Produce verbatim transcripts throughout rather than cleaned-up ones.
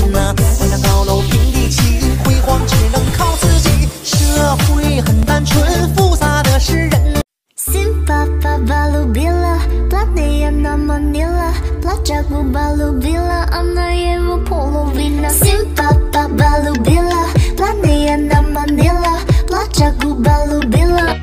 呐。我那高楼平地起，辉煌只能靠自己。社会很单纯，复杂的是人。 Simpapa balu bila, platnya nama nila, pelajaku balu bila, anaknya polovina. Simpapa balu bila, platnya nama nila, pelajaku balu bila.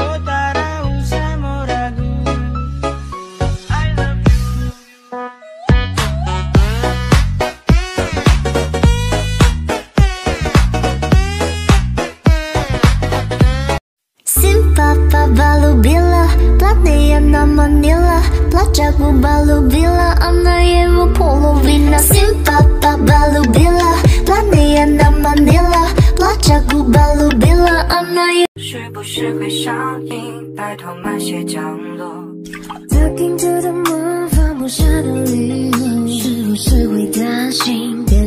Simpapa balu bila, platnya nama nila, pelajaku balu bila, anaknya polovina. Simpapa balu bila, platnya nama nila, pelajaku balu bila, anaknya。是不是会上瘾？拜托慢些降落。特定的魔法不舍的理由，是不是会担心？